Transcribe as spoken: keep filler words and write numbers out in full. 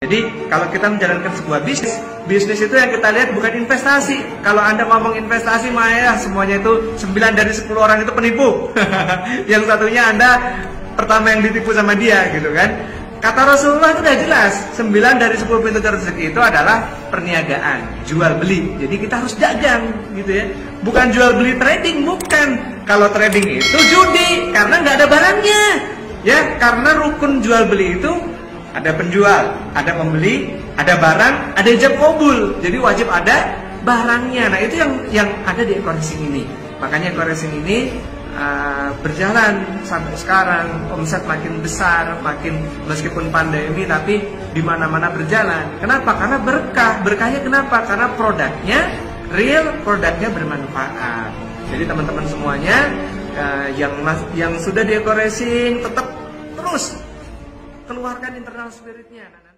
Jadi kalau kita menjalankan sebuah bisnis, bisnis itu yang kita lihat bukan investasi. Kalau Anda ngomong investasi, mah ya semuanya itu sembilan dari sepuluh orang itu penipu. Yang satunya Anda pertama yang ditipu sama dia gitu kan. Kata Rasulullah itu udah jelas, sembilan dari sepuluh pintu rezeki itu adalah perniagaan, jual beli. Jadi kita harus dagang gitu ya. Bukan jual beli trading, bukan. Kalau trading itu judi karena nggak ada barangnya. Ya, karena rukun jual beli itu ada penjual, ada pembeli, ada barang, ada ijab kabul. Jadi wajib ada barangnya. Nah, itu yang yang ada di Eko Racing ini. Makanya Eko Racing ini uh, berjalan sampai sekarang, omset makin besar, makin meskipun pandemi tapi di mana-mana berjalan. Kenapa? Karena berkah. Berkahnya kenapa? Karena produknya real, produknya bermanfaat. Jadi teman-teman semuanya uh, yang yang sudah di Eko Racing tetap terus keluarkan internal spiritnya.